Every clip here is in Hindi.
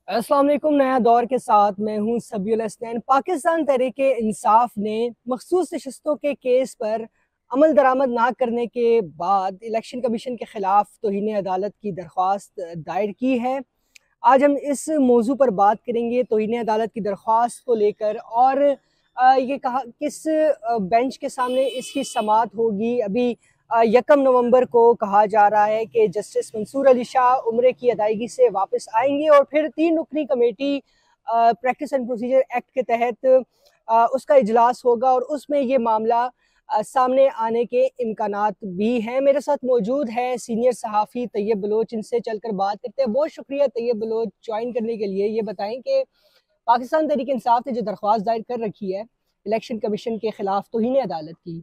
अस्सलाम वालेकुम। नया दौर के साथ मैं हूं सबीउल हसनैन। पाकिस्तान तहरीक-ए-इंसाफ ने मखसूस नशस्तों के केस पर अमल दरामद ना करने के बाद इलेक्शन कमीशन के खिलाफ तौहीन अदालत की दरख्वास्त दायर की है। आज हम इस मौजू पर बात करेंगे तौहीन अदालत की दरख्वास्त को लेकर, और ये कहा किस बेंच के सामने इसकी समाअत होगी। अभी 1 नवंबर को कहा जा रहा है कि जस्टिस मंसूर अली शाह उम्रे की अदायगी से वापस आएंगे और फिर 3 रुकनी committee practice and procedure act के तहत उसका इजलास होगा और उसमें ये मामला सामने आने के इम्कानात भी हैं। मेरे साथ मौजूद है सीनियर सहाफ़ी तैयब बलोच। इनसे चलकर बात करते हैं। बहुत शुक्रिया तैयब बलोच ज्वाइन करने के लिए। ये बताएं कि पाकिस्तान तहरीक इंसाफ ने जो दरख्वास्त दायर कर रखी है इलेक्शन कमीशन के खिलाफ तौहीन अदालत की,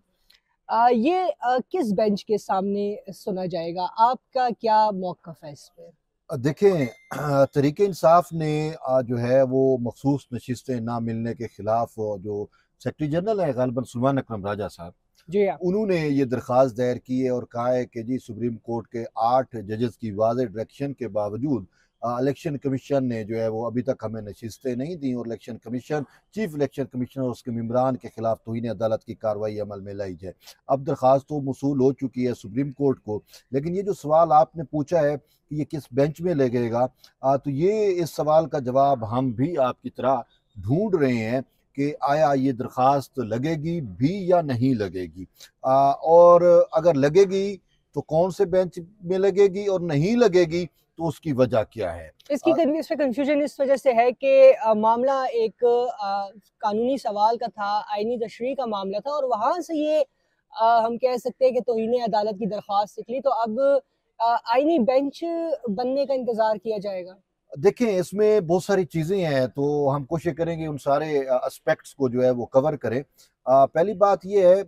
ये किस बेंच के सामने सुना जाएगा? आपका क्या मौक़िफ़ है इस पे? देखें, तहरीक इंसाफ ने जो है वो मखसूस नशिस्तें ना मिलने के खिलाफ जो सेक्रेटरी जनरल है ग़ालिबन सुलेमान अकरम राजा साहब, जी हाँ। उन्होंने ये दरख्वास्त दायर की है और कहा है कि जी सुप्रीम कोर्ट के 8 जजेस की वाज़ेह डायरेक्शन के बावजूद इलेक्शन कमीशन ने जो है वो अभी तक हमें नशिस्तें नहीं दी और election commission chief election commissioner और उसके मेम्बरान के खिलाफ तौहीन अदालत की कार्रवाई अमल में लाई जाए। अब दरख्वास्त तो मौसूल हो चुकी है सुप्रीम कोर्ट को, लेकिन ये जो सवाल आपने पूछा है कि ये किस बेंच में लगेगा, तो ये इस सवाल का जवाब हम भी आपकी तरह ढूंढ रहे हैं कि आया ये दरख्वास्त लगेगी भी या नहीं लगेगी, और अगर लगेगी तो कौन से बेंच में लगेगी और नहीं लगेगी तो उसकी वजह क्या है। इसमें कंफ्यूजन इस वजह से है कि मामला एक कानूनी सवाल का था, आईनी तशरीह का मामला था, और वहाँ से ये हम कह सकते हैं कि तौहीन अदालत की दरख्वास्त निकली। तो अब आईनी बेंच बनने का इंतज़ार किया जाएगा। देखें, इसमें बहुत सारी चीज़ें हैं, तो हम कोशिश करेंगे उन सारे एस्पेक्ट्स को जो है वो कवर करें। पहली बात ये है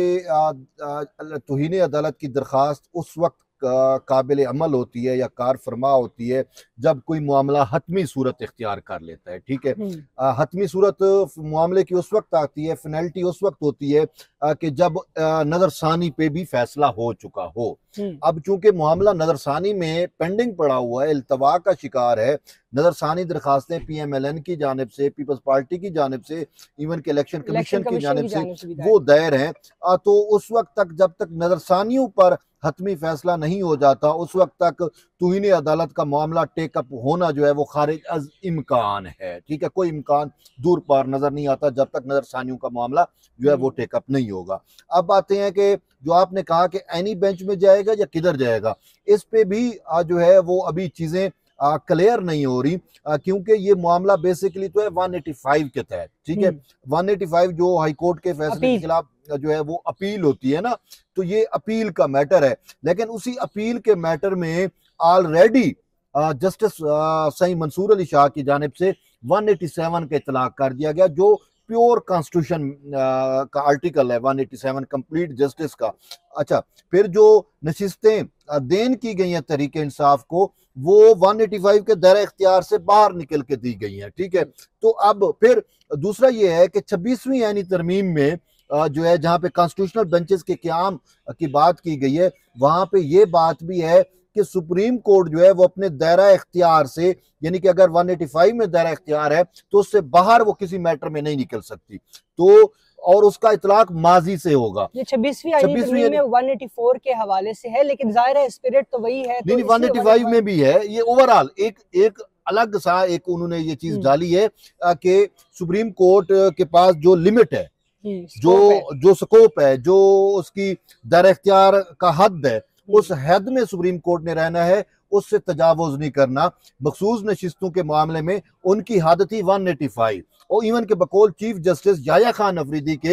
कि तौहीन अदालत की दरख्वास्त उस वक्त काबिल अमल होती है या कार फरमा होती है जब कोई मामला हतमी सूरत इख्तियार कर लेता है। ठीक है, हतमी सूरत मामले की उस वक्त आती है, फिनल्टी उस वक्त होती है कि जब नज़रसानी पे भी फैसला हो चुका हो। अब चूंकि मामला नज़रसानी में पेंडिंग पड़ा हुआ है, इल्तवा का शिकार है, नज़रसानी दरखास्तें PMLN की जानिब से, पीपल्स पार्टी की जानिब से, इवन के इलेक्शन कमीशन की जानिब से वो दायर हैं, तो उस वक्त तक जब तक नज़रसानियों पर हतमी फैसला नहीं हो जाता उस वक्त तक तौहीन अदालत का मामला टेकअप होना जो है वो खारिज अज इम्कान है। ठीक है, कोई इम्कान दूर पार नजर नहीं आता जब तक नजरसानियों का मामला जो है वो टेकअप नहीं होगा। अब आते हैं कि जो आपने कहा कि एनी बेंच में जाएगा या किधर जाएगा, इस पे भी जो है वो अभी चीजें क्लियर नहीं हो रही, क्योंकि ये मामला बेसिकली तो है 185 के तहत। ठीक है, 185 जो हाई कोर्ट के फैसले के खिलाफ जो है वो अपील होती है ना, तो ये अपील का मैटर है। लेकिन उसी अपील के मैटर में ऑलरेडी जस्टिस सही मंसूर अली शाह की जानिब से 187 का इतलाक कर दिया गया, जो प्योर कॉन्स्टिट्यूशन का आर्टिकल है 187 कंप्लीट जस्टिस का। अच्छा, फिर जो नशिस्तें देन की गई हैं तहरीक इंसाफ को, वो 185 के दायरा इख्तियार से बाहर निकल के दी गई हैं। ठीक है, तो अब फिर दूसरा ये है कि 26वीं यानी तरमीम में जो है जहाँ पे कॉन्स्टिट्यूशनल बेंचेस के क़याम की बात की गई है, वहां पे ये बात भी है कि सुप्रीम कोर्ट जो है वो अपने दायरा इख्तियार से, यानी कि अगर 185 में दायरा इख्तियार है तो उससे बाहर वो किसी मैटर में नहीं निकल सकती, तो और उसका इतलाक माजी से होगा। ये 26वीं में 184 के हवाले से है, लेकिन जाहिर है स्पिरिट तो वही है। नहीं, 185 में भी है। ये ओवरऑल एक अलग सा एक उन्होंने ये चीज डाली है कि सुप्रीम कोर्ट के पास जो लिमिट है, जो स्कोप है, जो उसकी दायरा इख्तियार का हद है, उस हद में सुप्रीम कोर्ट ने रहना है, उससे तजावुज नहीं करना। मखसूस नशिस्तों के मामले में उनकी हद थी 185, और इवन के बकौल चीफ जस्टिस याया खान अफरीदी के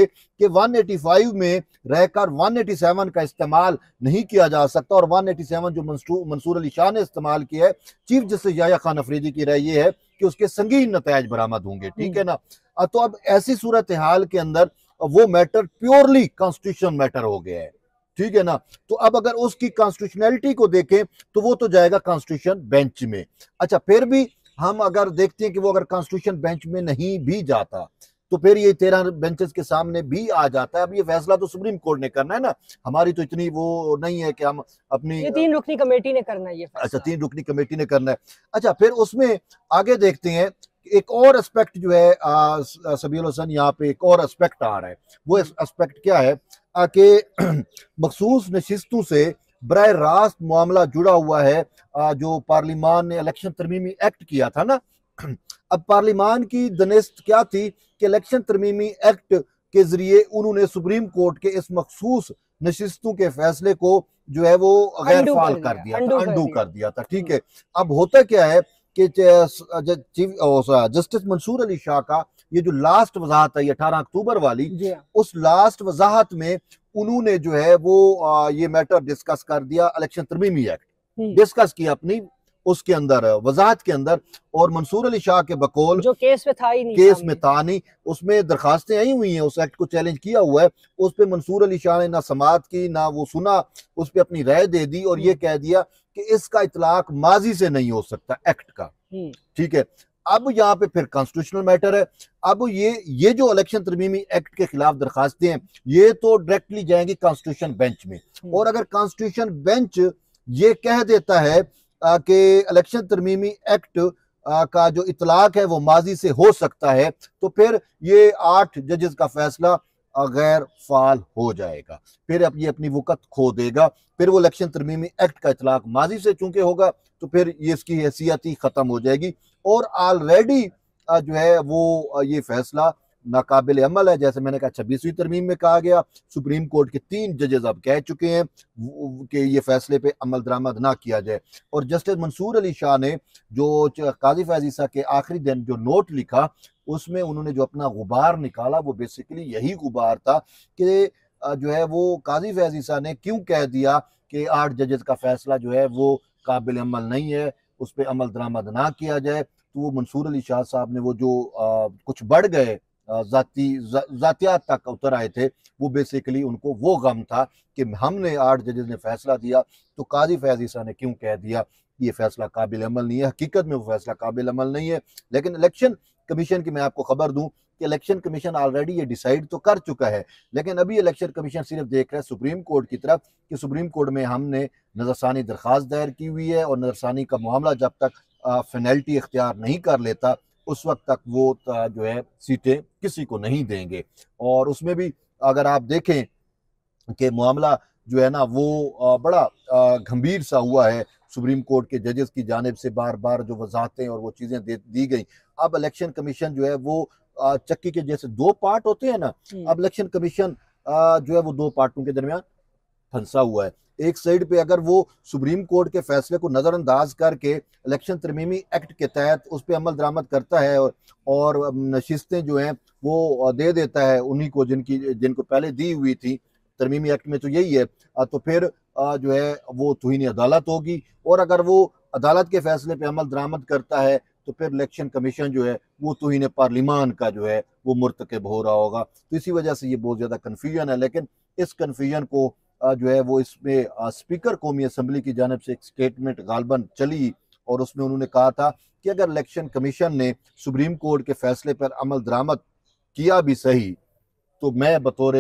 185 में रहकर 187 का इस्तेमाल नहीं किया जा सकता, और 187 जो मंसूर अली शाह ने इस्तेमाल किया है, चीफ जस्टिस याया खान अफरीदी की राय ये है कि उसके संगीन नतायज बरामद होंगे। ठीक है ना, तो अब ऐसी सूरत हाल के अंदर वो मैटर प्योरली कॉन्स्टिट्यूशन मैटर हो गया है। ठीक है ना, तो अब अगर उसकी कॉन्स्टिट्यूशनैलिटी को देखें तो वो तो जाएगा कॉन्स्टिट्यूशन बेंच में। अच्छा, फिर भी हम अगर देखते हैं कि वो अगर कॉन्स्टिट्यूशन बेंच में नहीं भी जाता तो फिर ये 13 बेंचेस के सामने भी आ जाता है। अब ये फैसला तो सुप्रीम कोर्ट ने करना है ना, हमारी तो इतनी वो नहीं है कि हम अपनी ये 3 रुकनी कमेटी ने करना है ये अच्छा, फैसला। 3 रुकनी कमेटी ने करना है। अच्छा, फिर उसमें आगे देखते हैं एक और एस्पेक्ट जो है सबील हसन, यहाँ पे एक और एस्पेक्ट आ रहा है। वो एस्पेक्ट क्या है कि मखसूस नशिस्तों से बराह रास्त मामला जुड़ा हुआ है। जो पार्लिमान ने इलेक्शन तरमीमी एक्ट किया था ना, अब पार्लिमान की दनिस्त क्या थी कि इलेक्शन तरमीमी एक्ट के जरिए उन्होंने सुप्रीम कोर्ट के इस मखसूस नशिस्तों के फैसले को जो है वो गैर फाल कर दिया था, अंडू कर दिया था। ठीक है, अब होता क्या है कि जस्टिस मंसूर अली शाह का ये जो लास्ट वजाहत है, ये 18 अक्टूबर वाली, उस लास्ट वजाहत में उन्होंने जो है वो ये मैटर डिस्कस कर दिया, इलेक्शन तरमीमी एक्ट डिस्कस किया अपनी उसके अंदर वजाहत के अंदर। और मंसूर अली शाह के बकौल जो केस में था ही नहीं, केस में था नहीं, उसमें दरखास्तें आई हुई हैं, उस एक्ट को चैलेंज किया हुआ है। उस पर मंसूर अली शाह ने ना समाअत की ना वो सुना, उस पर अपनी राय दे दी और ये कह दिया कि इसका इतलाक माजी से नहीं हो सकता एक्ट का। ठीक है, अब यहाँ पे फिर कॉन्स्टिट्यूशनल मैटर है। अब ये जो इलेक्शन तरमीमी एक्ट के खिलाफ दरखास्तें हैं, ये तो डायरेक्टली जाएंगी कॉन्स्टिट्यूशन बेंच में। और अगर कॉन्स्टिट्यूशन बेंच ये कह देता है कि इलेक्शन तरमीमी एक्ट का जो इतलाक है वो माजी से हो सकता है, तो फिर ये 8 जजेस का फैसला गैर फाल हो जाएगा। फिर अब ये अपनी वक़्त खो देगा। फिर वो इलेक्शन तरमीमी एक्ट का इतलाक माजी से चूंकि होगा तो फिर ये इसकी हैसियत ही खत्म हो जाएगी। और ऑलरेडी जो है वो ये फैसला नाकाबिल अमल है। जैसे मैंने कहा 26वीं तरमीम में कहा गया, सुप्रीम कोर्ट के 3 जजेस अब कह चुके हैं कि ये फैसले पे अमल दरामद ना किया जाए। और जस्टिस मंसूर अली शाह ने जो काजी फैज ईसा के आखिरी दिन जो नोट लिखा, उसमें उन्होंने जो अपना गुबार निकाला वो बेसिकली यही गुबार था कि जो है वो काजी फैज ईसा ने क्यों कह दिया कि 8 जजेस का फैसला जो है वो काबिल अमल नहीं है, उस पर अमल दरामद ना किया जाए। तो वो मंसूर अली शाह साहब ने वो जो कुछ बढ़ गए जातियात तक उतर आए थे, वो बेसिकली उनको वो गम था कि हमने 8 जजेस ने फैसला दिया तो काजी फैज ईसा ने क्यों कह दिया ये फैसला काबिल अमल नहीं है। हकीकत में वो फैसला काबिल अमल नहीं है। लेकिन इलेक्शन कमीशन की मैं आपको खबर दूं कि इलेक्शन कमीशन ऑलरेडी ये डिसाइड तो कर चुका है, लेकिन अभी इलेक्शन कमीशन सिर्फ देख रहा है सुप्रीम कोर्ट की तरफ कि सुप्रीम कोर्ट में हमने नजरसानी दरखास्त दायर की हुई है और नजरसानी का मामला जब तक फिनल्टी इख्तियार नहीं कर लेता उस वक्त तक वो जो है सीटें किसी को नहीं देंगे। और उसमें भी अगर आप देखें कि मामला जो है ना वो बड़ा गंभीर सा हुआ है। सुप्रीम कोर्ट के जजेस की जानिब से बार बार जो वजाहतें और वो चीज़ें दी गई। अब इलेक्शन कमीशन जो है वो चक्की के जैसे 2 पार्ट होते हैं ना, अब इलेक्शन कमीशन जो है वो 2 पार्टों के दरमियान फंसा हुआ है। एक साइड पे अगर वो सुप्रीम कोर्ट के फैसले को नज़रअंदाज करके इलेक्शन तरमीमी एक्ट के तहत उस पर अमल दरामद करता है और नशिस्तें जो हैं वो दे देता है उन्हीं को जिनको पहले दी हुई थी तरमीमी एक्ट में, तो यही है। तो फिर जो है वो तौहीन अदालत होगी। और अगर वो अदालत के फैसले पे अमल दरामद करता है तो फिर इलेक्शन कमीशन जो है वो तौहीन पार्लिमान का जो है वो मुर्तकब हो रहा होगा। तो इसी वजह से ये बहुत ज़्यादा कन्फ्यूजन है। लेकिन इस कन्फ्यूजन को जो है वो इसमें स्पीकर कौमी असम्बली की जानिब से एक स्टेटमेंट गालबन चली और उसमें उन्होंने कहा था कि अगर इलेक्शन कमीशन ने सुप्रीम कोर्ट के फैसले पर अमल दरामद किया भी सही, तो मैं बतौर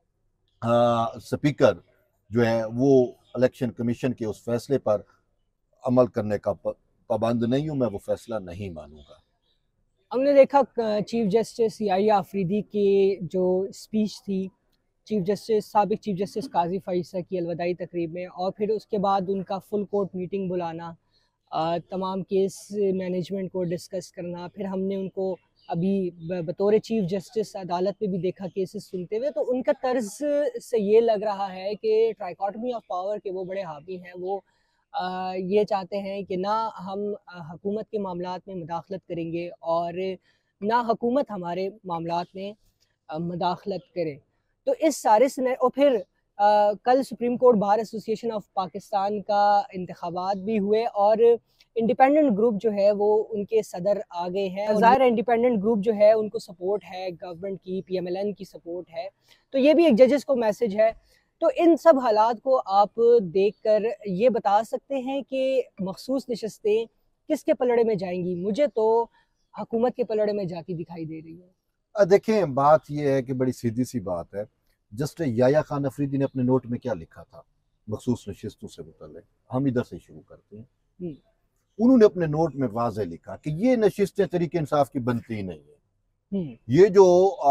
स्पीकर जो है वो इलेक्शन कमीशन के उस फैसले पर अमल करने का पाबंद नहीं हूँ, मैं वो फैसला नहीं मानूंगा। हमने देखा चीफ जस्टिस याहिया आफरीदी की जो स्पीच थी साबिक चीफ जस्टिस काजी फ़ाइज़ा की अलविदाई तकरीब में, और फिर उसके बाद उनका फुल कोर्ट मीटिंग बुलाना, तमाम केस मैनेजमेंट को डिस्कस करना, फिर हमने उनको अभी बतौर चीफ जस्टिस अदालत में भी देखा केसेस सुनते हुए। तो उनका तर्ज से ये लग रहा है कि ट्राइकॉटमी ऑफ पावर के वो बड़े हावी हैं। वो ये चाहते हैं कि ना हम हुकूमत के मामलात में मुदाखलत करेंगे और ना हुकूमत हमारे मामलात में मुदाखलत करे। तो इस सारे और फिर कल supreme court bar association of Pakistan का इंतखाबात भी हुए और इंडिपेंडेंट ग्रुप जो है वो उनके सदर आ गए हैं। ज़ाहिर है इंडिपेंडेंट ग्रुप जो है उनको सपोर्ट है, गवर्नमेंट की PMLN की सपोर्ट है, तो ये भी एक जजेस को मैसेज है। तो इन सब हालात को आप देखकर ये बता सकते हैं कि मखसूस नशस्तें किसके पलड़े में जाएंगी? मुझे तो हुकूमत के पलड़े में जाती दिखाई दे रही है। देखें, बात यह है कि बड़ी सीधी सी बात है। जस्टिस याया खान अफरीदी ने अपने नोट में क्या लिखा था मखसूस नशिस्तों से मुतल्लिक, हम इधर से शुरू करते हैं। उन्होंने अपने नोट में वाज़ेह लिखा कि ये नशिस्तें तरीके इंसाफ की बनती ही नहीं है। ये जो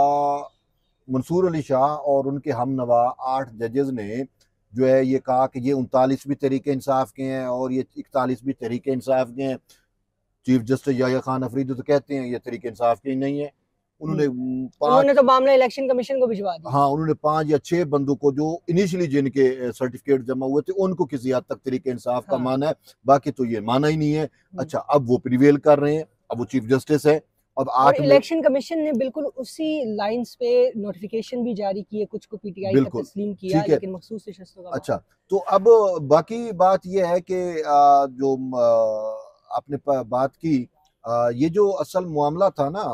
मंसूर अली शाह और उनके हमनवा 8 जजेस ने जो है ये कहा कि ये 39 भी तरीके इंसाफ के हैं और ये 41 भी तरीके इंसाफ के हैं। चीफ जस्टिस याया खान अफरीदी तो कहते हैं ये तरीके इंसाफ के ही नहीं है। उन्होंने तो मामला इलेक्शन कमीशन को भिजवा दिया। हाँ, उन्होंने 5 या 6 बंदों को जो इनिशियली जिनके सर्टिफिकेट जमा हुए थे उनको किसी हद तक तरीके इंसाफ का माना है, बाकी तो ये माना ही नहीं है। अच्छा, अब वो प्रिवेल कर रहे हैं, अब वो चीफ जस्टिस है। अब 8 इलेक्शन कमीशन ने बिल्कुल उसी लाइंस पे नोटिफिकेशन भी जारी किए, कुछ को पीटीआई का तस्लीम किया, लेकिन मखसूस नशिस्तों का। अच्छा, तो अब बाकी बात ये है कि जो आपने बात की, ये जो असल मामला था ना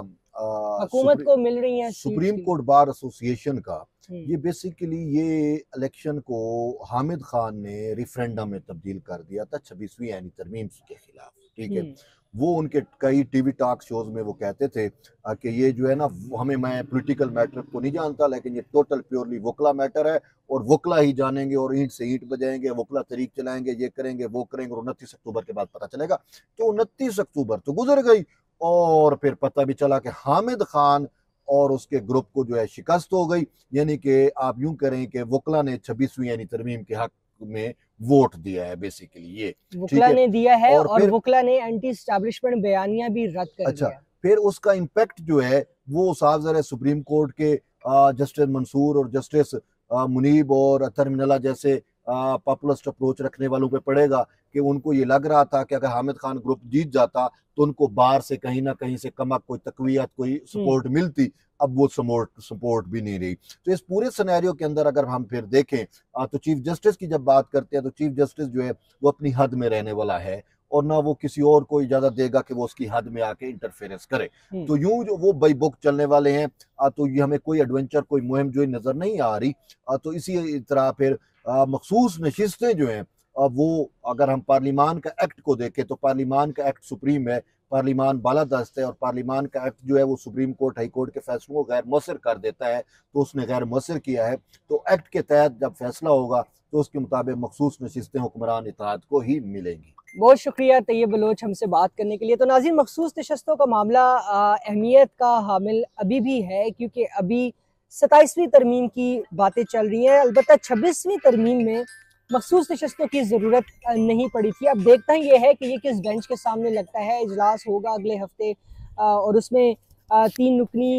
हुकूमत को मिल रही है सुप्रीम कोर्ट बार एसोसिएशन का, ये बेसिकली ये इलेक्शन को हामिद खान ने रेफरेंडम में तब्दील कर दिया था 26वीं यानी तरमीम के खिलाफ। ठीक है, वो उनके कई टीवी टॉक शोज में वो कहते थे कि ये जो है ना, हमें, मैं पॉलिटिकल मैटर को नहीं जानता, लेकिन ये टोटल प्योरली वकला मैटर है और वकला ही जानेंगे और ईंट से ईंट बजाएंगे, वकला तरीक चलाएंगे, ये करेंगे वो करेंगे और 29 अक्टूबर के बाद पता चलेगा। तो 29 अक्टूबर तो गुजर गई और फिर पता भी चला कि हामिद खान और उसके ग्रुप को जो है शिकस्त हो गई। यानी कि आप यूं करें कि वकला ने 26वीं यानी तरमीम के हक में वोट दिया है बेसिकली, ये वकला ने दिया है और वकला ने एंटी एस्टैब्लिशमेंट बयानिया भी रद्द कर दिया। फिर उसका इम्पैक्ट जो है वो साफ ज़ाहिर है सुप्रीम कोर्ट के जस्टिस मंसूर और जस्टिस मुनीब और अतर मिनल्ला जैसे पॉपुलिस्ट अप्रोच रखने वालों पे पड़ेगा कि उनको ये लग रहा था कि अगर हामिद खान ग्रुप जीत जाता तो उनको बाहर से कहीं ना कहीं से कमक कोई तकवीयत कोई सपोर्ट मिलती। अब वो सपोर्ट भी नहीं रही। तो इस पूरे सिनेरियो के अंदर अगर हम फिर देखें तो चीफ जस्टिस की जब बात करते हैं तो चीफ जस्टिस जो है वो अपनी हद में रहने वाला है और ना वो किसी और को इजाजत देगा कि वो उसकी हद में आके इंटरफेरेंस करे। तो यूं जो वो बाई बुक चलने वाले हैं तो ये हमें कोई एडवेंचर कोई मुहिम जो नजर नहीं आ रही। तो इसी तरह फिर मखसूस नशिस्तें जो हैं वो अगर हम पार्लिमान का एक्ट को देखें तो पार्लिमान का एक्ट सुप्रीम है, पार्लिमान बालादस्त है और पार्लिमान का एक्ट जो है वो सुप्रीम कोर्ट हाई कोर्ट के फैसलों को गैर मौसर कर देता है। तो उसने गैर मौसर किया है, तो एक्ट के तहत जब फैसला होगा तो उसके मुताबिक मखसूस नशिस्तें हुक्मरान इत्तेहाद को ही मिलेंगी। बहुत शुक्रिया तैयब बलोच हमसे बात करने के लिए। तो नाज़रीन, मखसूस नशस्तों का मामला अहमियत का हामिल अभी भी है, क्योंकि अभी 27वीं तरमीम की बातें चल रही हैं। अलबत्ता 26वीं तरमीम में मखसूस नशस्तों की ज़रूरत नहीं पड़ी थी। अब देखता ही ये है कि ये किस बेंच के सामने लगता है। इजलास होगा अगले हफ्ते और उसमें तीन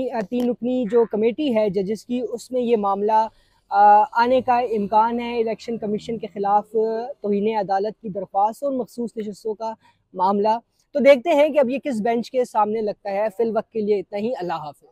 नुकनी जो कमेटी है जजेस की, उसमें ये मामला आने का इम्कान है। इलेक्शन कमीशन के खिलाफ तौहीन अदालत की दरख्वास्त और मखसूस नशस्तों का मामला, तो देखते हैं कि अब ये किस बेंच के सामने लगता है। फिल वक्त के लिए इतना ही। अल्लाह हाफ़िज़।